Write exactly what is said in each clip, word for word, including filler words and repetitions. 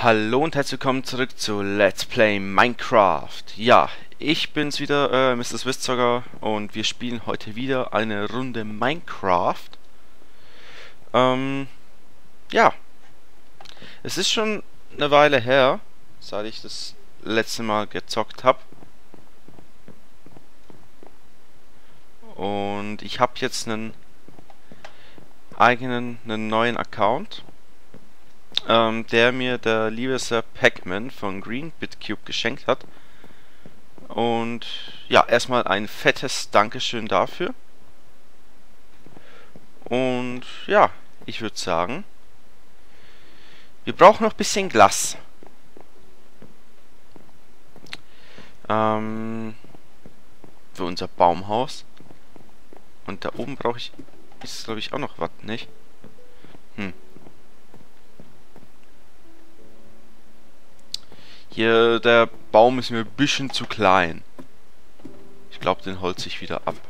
Hallo und herzlich willkommen zurück zu Let's Play Minecraft. Ja, ich bin's wieder, äh, Mister Swisszocker, und wir spielen heute wieder eine Runde Minecraft. Ähm, ja, es ist schon eine Weile her, seit ich das letzte Mal gezockt habe. Und ich habe jetzt einen eigenen, einen neuen Account. Ähm, der mir der liebe Sir Pac-Man von Green BitCube geschenkt hat. Und ja, erstmal ein fettes Dankeschön dafür. Und ja, ich würde sagen, wir brauchen noch ein bisschen Glas. Ähm, für unser Baumhaus. Und da oben brauche ich, ist glaube ich auch noch was, nicht? Hm. Hier, der Baum ist mir ein bisschen zu klein. Ich glaube, den holze ich wieder ab.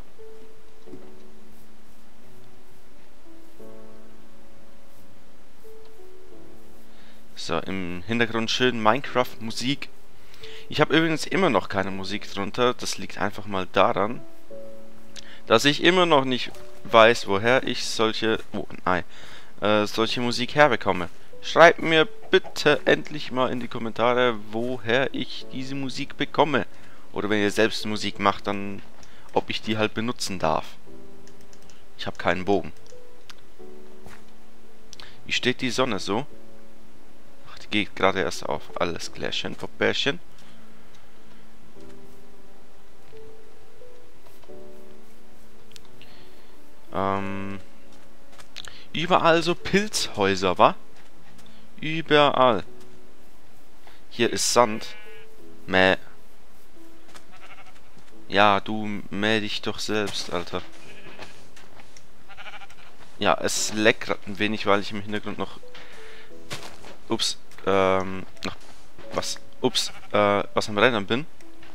So, im Hintergrund schön Minecraft-Musik. Ich habe übrigens immer noch keine Musik drunter. Das liegt einfach mal daran, dass ich immer noch nicht weiß, woher ich solche... Oh, nein. Äh, solche Musik herbekomme. Schreibt mir bitte endlich mal in die Kommentare, woher ich diese Musik bekomme. Oder wenn ihr selbst Musik macht, dann ob ich die halt benutzen darf. Ich habe keinen Bogen. Wie steht die Sonne so? Ach, die geht gerade erst auf. Alles klärchen, Popärchen. Ähm... Überall so Pilzhäuser, wa? Überall. Hier ist Sand. Mäh. Ja, du mäh dich doch selbst, Alter. Ja, es leckt gerade ein wenig, weil ich im Hintergrund noch... Ups. Ähm... Noch was... Ups. Äh, was am Rennen bin.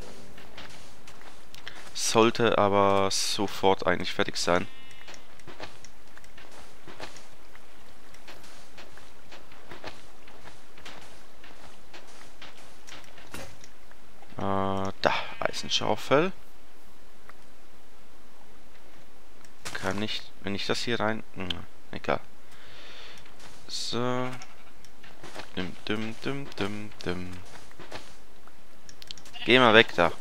Sollte aber sofort eigentlich fertig sein. Äh, da, Eisenschaufel. Kann nicht, wenn ich das hier rein... Hm, egal. So. Dim, dim, dim, dim, dim. Geh mal weg da.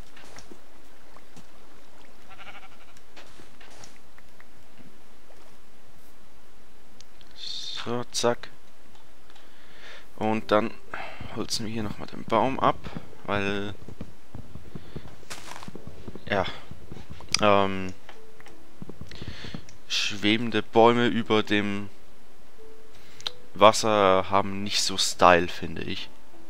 So, zack. Und dann holzen wir hier nochmal den Baum ab, weil... Ja. Ähm... Schwebende Bäume über dem Wasser haben nicht so Style, finde ich.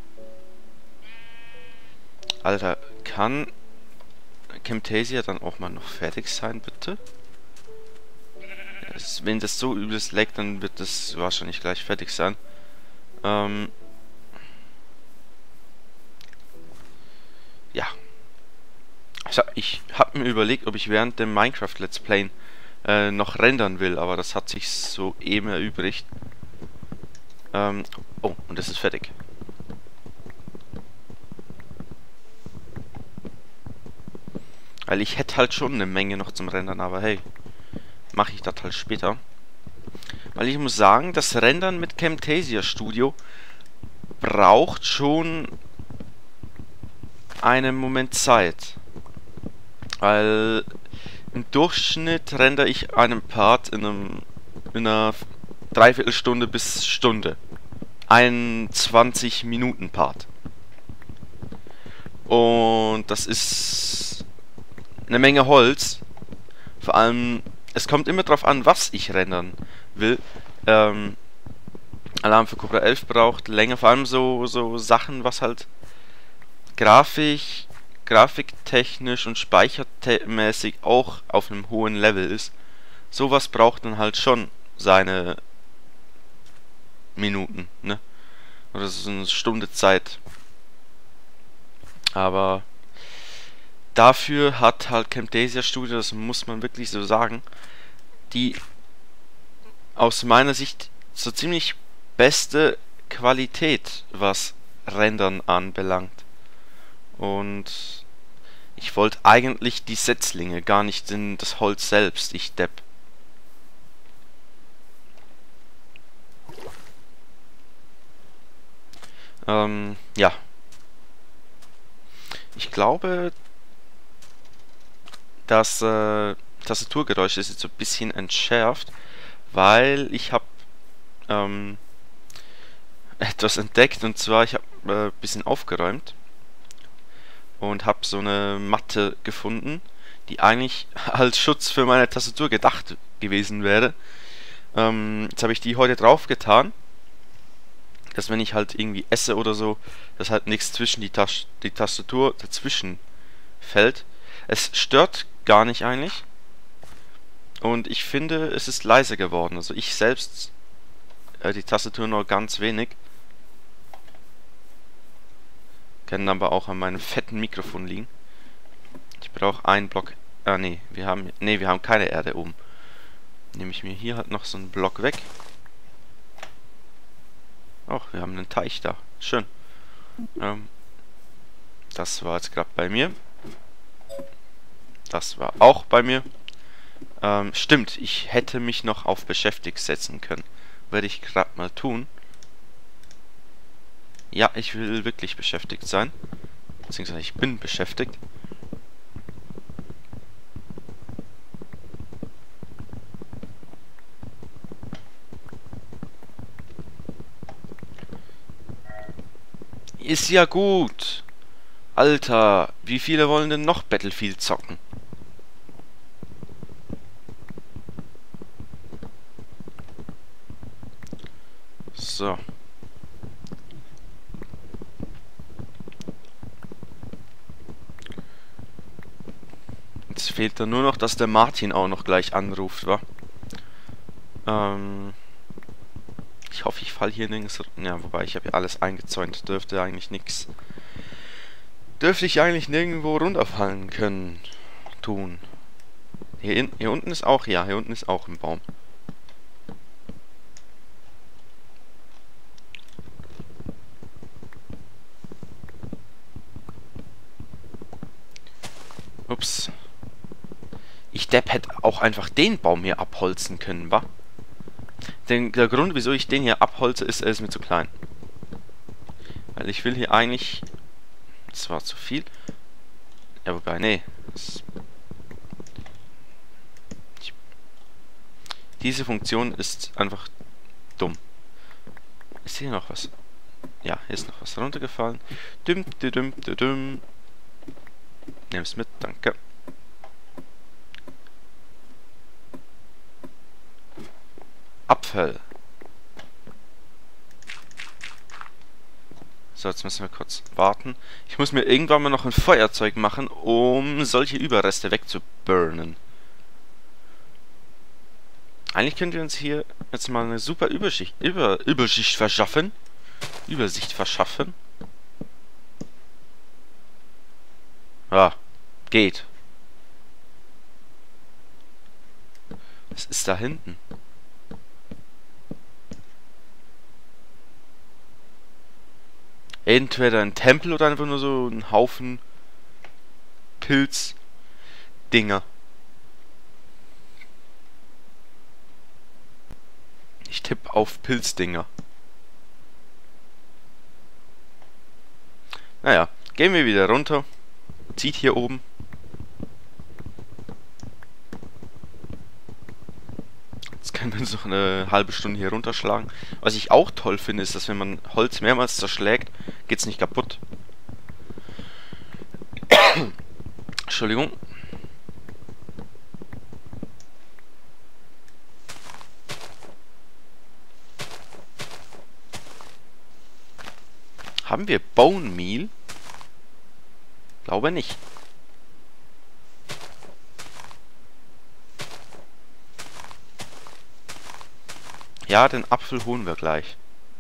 Alter, kann Camtasia dann auch mal noch fertig sein, bitte? Es, wenn das so übelst leckt, dann wird das wahrscheinlich gleich fertig sein. Ähm... Ja. Also ich habe mir überlegt, ob ich während dem Minecraft Let's Playen äh, noch rendern will, aber das hat sich so eben erübrigt. Ähm, oh, und das ist fertig. Weil ich hätte halt schon eine Menge noch zum Rendern, aber hey, mache ich das halt später. Weil ich muss sagen, das Rendern mit Camtasia Studio braucht schon einen Moment Zeit. Weil im Durchschnitt rendere ich einen Part in, einem, in einer Dreiviertelstunde bis Stunde. Ein zwanzig Minuten Part. Und das ist eine Menge Holz. Vor allem, es kommt immer drauf an, was ich rendern will. Ähm, Alarm für Cobra elf braucht länger, vor allem so, so Sachen, was halt Grafik, grafiktechnisch und speichermäßig auch auf einem hohen Level ist. Sowas braucht dann halt schon seine Minuten, ne? Oder so eine Stunde Zeit. Aber dafür hat halt Camtasia Studio, das muss man wirklich so sagen, die aus meiner Sicht so ziemlich beste Qualität, was Rendern anbelangt. Und ich wollte eigentlich die Setzlinge, gar nicht in das Holz selbst, ich Depp. Ähm, ja. Ich glaube, das äh, Tastaturgeräusch ist jetzt so ein bisschen entschärft, weil ich habe ähm, etwas entdeckt, und zwar ich habe äh, ein bisschen aufgeräumt und habe so eine Matte gefunden, die eigentlich als Schutz für meine Tastatur gedacht gewesen wäre. Ähm, jetzt habe ich die heute drauf getan, dass wenn ich halt irgendwie esse oder so, dass halt nichts zwischen die, Tas die Tastatur dazwischen fällt. Es stört gar nicht eigentlich. Und ich finde, es ist leiser geworden. Also ich selbst äh, die Tastatur nur ganz wenig. Kann aber auch an meinem fetten Mikrofon liegen. Ich brauche einen Block. Ah nee, wir haben nee, wir haben keine Erde oben. Nehme ich mir hier halt noch so einen Block weg. Oh, wir haben einen Teich da. Schön. Ähm, das war jetzt gerade bei mir. Das war auch bei mir. Ähm, stimmt, ich hätte mich noch auf beschäftigt setzen können. Werde ich gerade mal tun. Ja, ich will wirklich beschäftigt sein. Beziehungsweise ich bin beschäftigt. Ist ja gut. Alter, wie viele wollen denn noch Battlefield zocken? So. Jetzt fehlt da nur noch, dass der Martin auch noch gleich anruft, wa? Ähm... Ich hoffe, ich falle hier nirgends... Ja, wobei, ich habe ja alles eingezäunt. Dürfte eigentlich nichts... Dürfte ich eigentlich nirgendwo runterfallen können. Tun. Hier, in, hier unten ist auch... Ja, hier unten ist auch ein Baum. Ups. Ich Depp hätte auch einfach den Baum hier abholzen können, wa? Den, der Grund, wieso ich den hier abholze, ist, er ist mir zu klein. Weil ich will hier eigentlich... Das war zu viel. Ja, wobei, nee. Das, ich, diese Funktion ist einfach dumm. Ist hier noch was? Ja, hier ist noch was runtergefallen. Düm, düm, düm, düm, düm. Nimm's mit, danke. Apfel. So, jetzt müssen wir kurz warten. Ich muss mir irgendwann mal noch ein Feuerzeug machen, um solche Überreste wegzuburnen. Eigentlich können wir uns hier jetzt mal eine super Überschicht, Über, Übersicht verschaffen. Übersicht verschaffen. Ja, geht. Was ist da hinten? Entweder ein Tempel oder einfach nur so ein Haufen Pilz-Dinger. Ich tippe auf Pilzdinger. Naja, gehen wir wieder runter. Zieht hier oben. Jetzt können wir uns noch eine halbe Stunde hier runterschlagen. Was ich auch toll finde, ist, dass wenn man Holz mehrmals zerschlägt, geht es nicht kaputt. Entschuldigung. Haben wir Bone Meal? Glaube nicht. Ja, den Apfel holen wir gleich.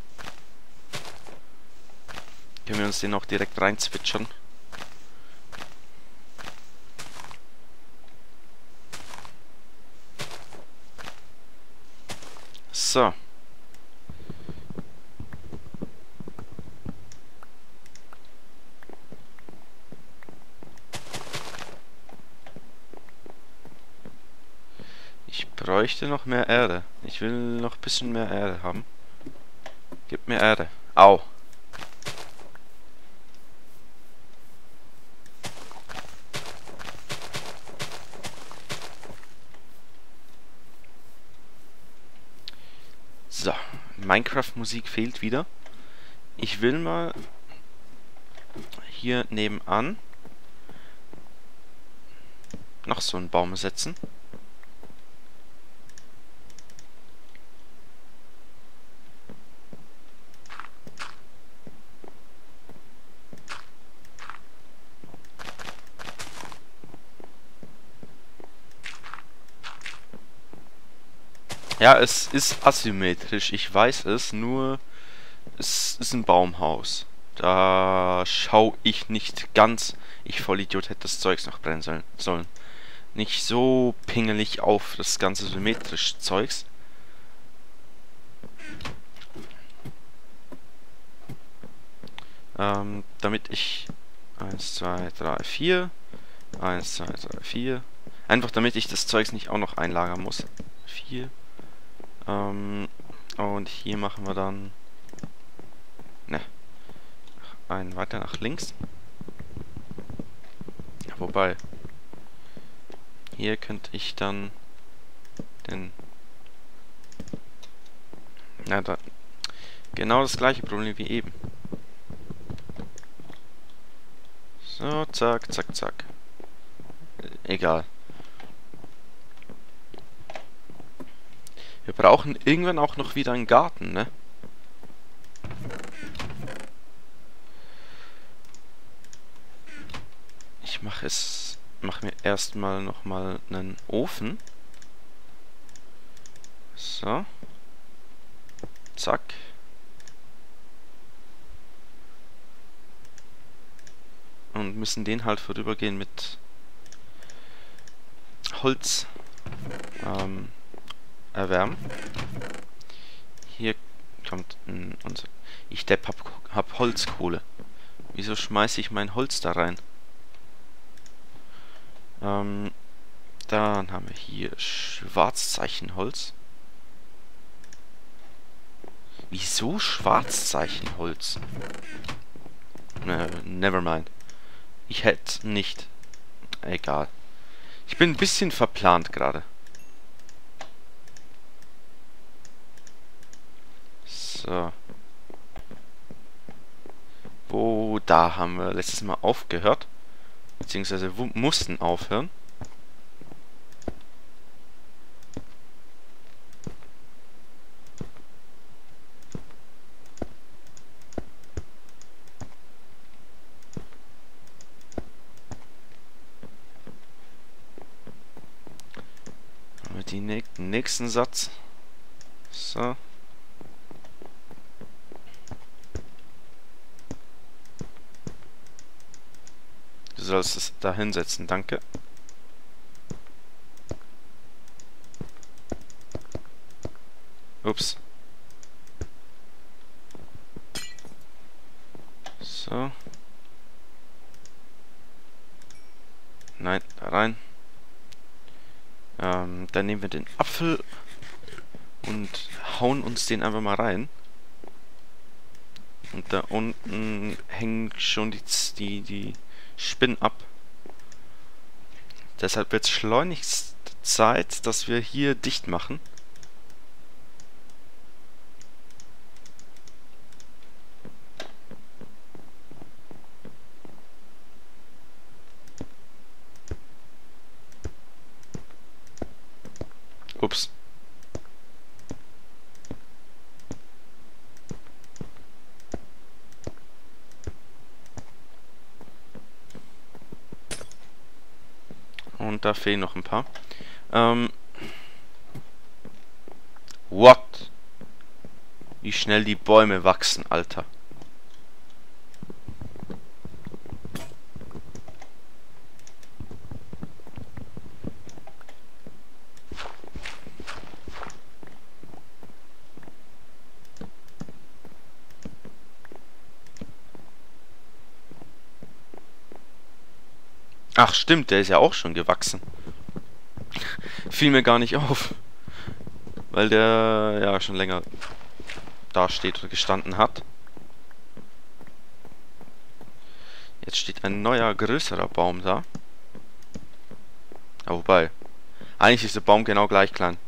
Können wir uns den noch direkt reinzwitschern? So. bräuchte noch mehr Erde. Ich will noch ein bisschen mehr Erde haben. Gib mir Erde. Au. So, Minecraft-Musik fehlt wieder. Ich will mal hier nebenan noch so einen Baum setzen. Ja, es ist asymmetrisch, ich weiß es, nur es ist ein Baumhaus. Da schau ich nicht ganz. Ich Vollidiot hätte das Zeugs noch brennen sollen. sollen. Nicht so pingelig auf das ganze symmetrische Zeugs. Ähm, damit ich eins, zwei, drei, vier eins, zwei, drei, vier einfach damit ich das Zeugs nicht auch noch einlagern muss. vier Ähm, und hier machen wir dann ne, einen weiter nach links. Wobei, hier könnte ich dann den... Na, da... Genau das gleiche Problem wie eben. So, zack, zack, zack. Äh, egal. Wir brauchen irgendwann auch noch wieder einen Garten, ne? Ich mache es... Mach mir erstmal nochmal einen Ofen. So. Zack. Und müssen den halt vorübergehen mit Holz ähm, erwärmen. Hier kommt ein, unser... Ich Depp hab, hab Holzkohle. Wieso schmeiße ich mein Holz da rein? Ähm, dann haben wir hier Schwarzzeichenholz. Wieso Schwarzzeichenholz? Äh, nevermind. Ich hätte nicht... Egal. Ich bin ein bisschen verplant gerade. So. Wo, da haben wir letztes Mal aufgehört. Beziehungsweise mussten aufhören. Haben wir den nächsten Satz. So. Du sollst es da hinsetzen, danke. Ups. So. Nein, da rein. Ähm, dann nehmen wir den Apfel und hauen uns den einfach mal rein. Und da unten hängen schon die, die, die Spinnen ab. Deshalb wird es schleunigst Zeit, dass wir hier dicht machen. Ups. Und da fehlen noch ein paar. Ähm. What? Wie schnell die Bäume wachsen, Alter. Ach stimmt, der ist ja auch schon gewachsen. Fiel mir gar nicht auf. weil der ja schon länger da steht oder gestanden hat. Jetzt steht ein neuer, größerer Baum da. Ja, wobei, eigentlich ist der Baum genau gleich klein.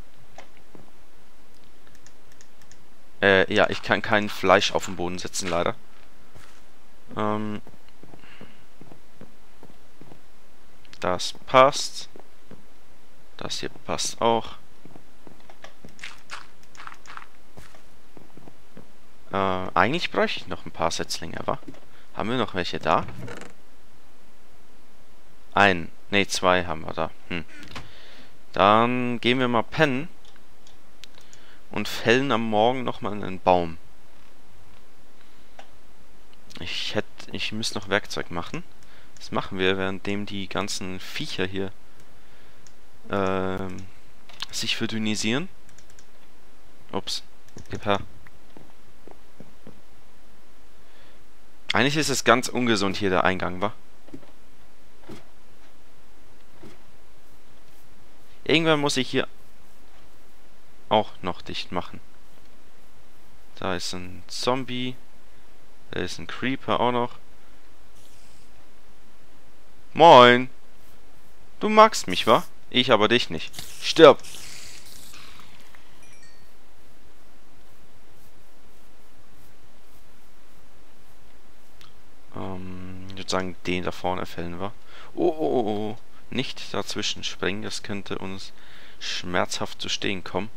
Äh, ja, ich kann kein Fleisch auf den Boden setzen, leider. Ähm, das passt. Das hier passt auch. Äh, eigentlich bräuchte ich noch ein paar Setzlinge, wa? Haben wir noch welche da? Ein, ne, zwei haben wir da. Hm. Dann gehen wir mal pennen und fällen am Morgen nochmal einen Baum. Ich hätte, ich müsste noch Werkzeug machen. Das machen wir, währenddem die ganzen Viecher hier ähm, sich verdünnisieren. Ups, gib her. Eigentlich ist es ganz ungesund hier der Eingang, wa? Irgendwann muss ich hier auch noch dicht machen. Da ist ein Zombie. Da ist ein Creeper auch noch. Moin! Du magst mich, wa? Ich aber dich nicht. Stirb! Ähm, ich würde sagen, den da vorne fällen wir. Oh, oh, oh, oh. Nicht dazwischen springen, das könnte uns schmerzhaft zu stehen kommen.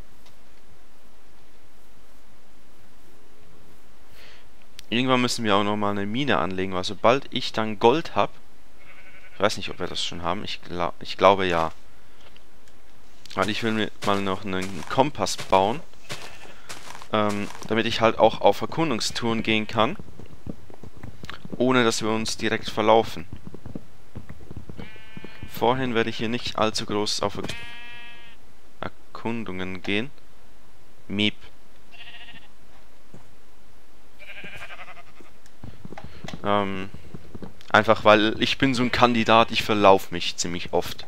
Irgendwann müssen wir auch nochmal eine Mine anlegen, weil sobald ich dann Gold habe, ich weiß nicht, ob wir das schon haben, ich, glaub, ich glaube ja. Weil ich will mir mal noch einen Kompass bauen, ähm, damit ich halt auch auf Erkundungstouren gehen kann, ohne dass wir uns direkt verlaufen. Vorhin werde ich hier nicht allzu groß auf Erkundungen gehen. Miep. Ähm, einfach weil ich bin so ein Kandidat, ich verlaufe mich ziemlich oft.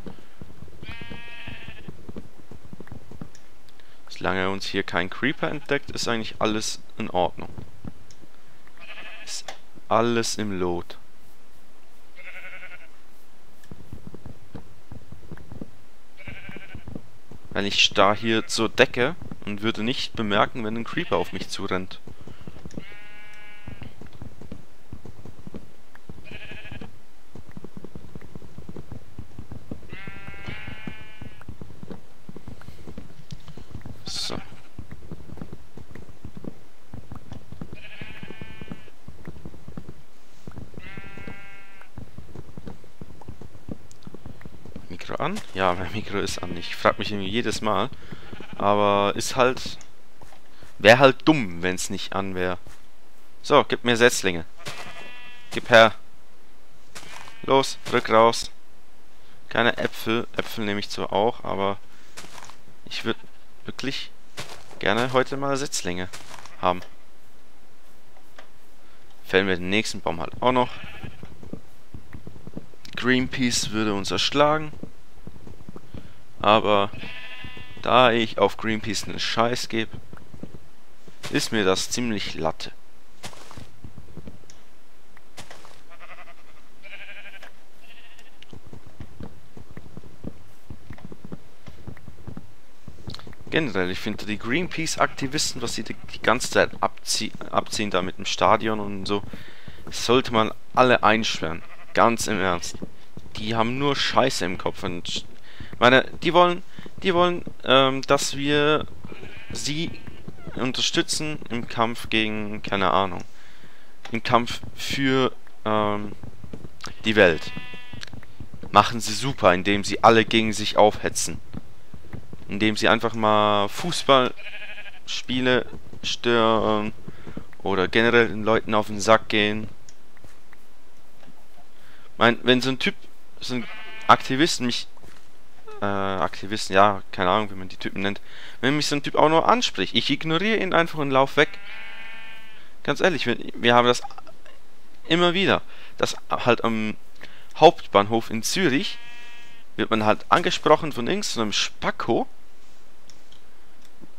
Solange uns hier kein Creeper entdeckt, ist eigentlich alles in Ordnung. Ist alles im Lot. Weil ich starr hier zur Decke und würde nicht bemerken, wenn ein Creeper auf mich zurennt. So. Mikro an? Ja, mein Mikro ist an. Ich frage mich irgendwie jedes Mal. Aber ist halt... Wäre halt dumm, wenn es nicht an wäre. So, gib mir Setzlinge. Gib her. Los, rück raus. Keine Äpfel. Äpfel nehme ich zwar auch, aber... Ich würde wirklich gerne heute mal Setzlinge haben. Fällen wir den nächsten Baum halt auch noch. Greenpeace würde uns erschlagen. Aber da ich auf Greenpeace einen Scheiß gebe, ist mir das ziemlich Latte. Generell, ich finde die Greenpeace-Aktivisten, was sie die, die ganze Zeit abzie abziehen, da mit dem Stadion und so, sollte man alle einsperren. Ganz im Ernst. Die haben nur Scheiße im Kopf und meine, die wollen, die wollen, ähm, dass wir sie unterstützen im Kampf gegen, keine Ahnung, im Kampf für ähm, die Welt. Machen sie super, indem sie alle gegen sich aufhetzen. Indem sie einfach mal Fußballspiele stören oder generell den Leuten auf den Sack gehen. Mein, wenn so ein Typ, so ein Aktivist mich, äh, Aktivisten, ja, keine Ahnung, wie man die Typen nennt, wenn mich so ein Typ auch nur anspricht, ich ignoriere ihn einfach und lauf weg. Ganz ehrlich, wir, wir haben das immer wieder, dass halt am Hauptbahnhof in Zürich wird man halt angesprochen von irgendeinem Spacko,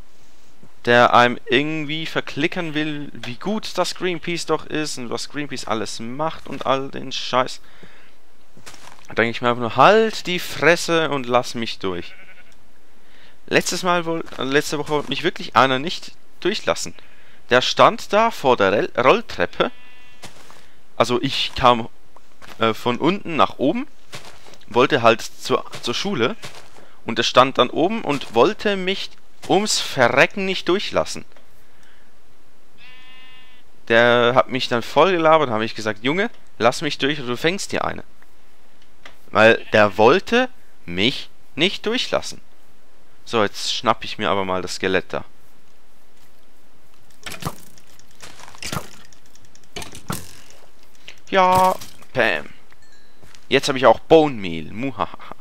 der einem irgendwie verklickern will, wie gut das Greenpeace doch ist und was Greenpeace alles macht und all den Scheiß. Da denke ich mir einfach nur, halt die Fresse und lass mich durch. Letztes Mal, wohl, letzte Woche wollte mich wirklich einer nicht durchlassen. Der stand da vor der Rel Rolltreppe. Also ich kam äh, von unten nach oben, wollte halt zur, zur Schule und er stand dann oben und wollte mich ums Verrecken nicht durchlassen. Der hat mich dann voll gelabert und habe ich gesagt, Junge, lass mich durch oder du fängst dir eine. Weil der wollte mich nicht durchlassen. So, jetzt schnapp ich mir aber mal das Skelett da. Ja, Pam. Jetzt habe ich auch Bone Meal. Muhahaha.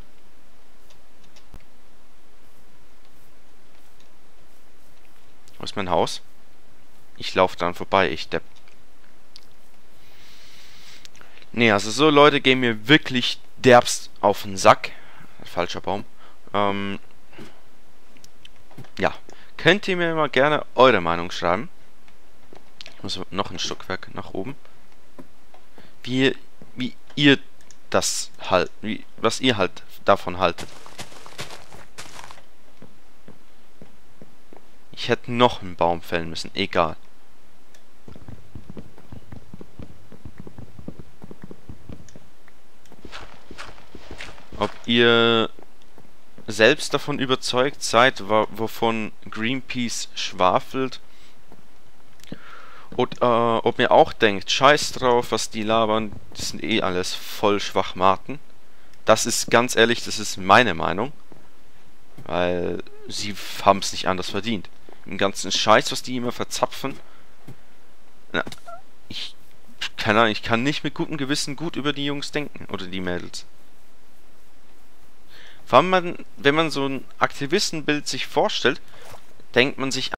Wo ist mein Haus? Ich laufe dann vorbei, ich Depp. Nee, also so Leute gehen mir wirklich derbst auf den Sack. Falscher Baum. Ähm, ja. Könnt ihr mir mal gerne eure Meinung schreiben. Ich muss noch ein Stockwerk nach oben. Wie, wie ihr das halt, wie, was ihr halt davon haltet. Ich hätte noch einen Baum fällen müssen, egal. Ob ihr selbst davon überzeugt seid, wovon Greenpeace schwafelt. Und äh, ob ihr auch denkt, scheiß drauf, was die labern, das sind eh alles voll Schwachmaten. Das ist ganz ehrlich, das ist meine Meinung. Weil sie haben es nicht anders verdient. Im ganzen Scheiß, was die immer verzapfen. Na, ich, keine Ahnung, ich kann nicht mit gutem Gewissen gut über die Jungs denken. Oder die Mädels. Vor allem, man, wenn man so ein Aktivistenbild sich vorstellt, denkt man sich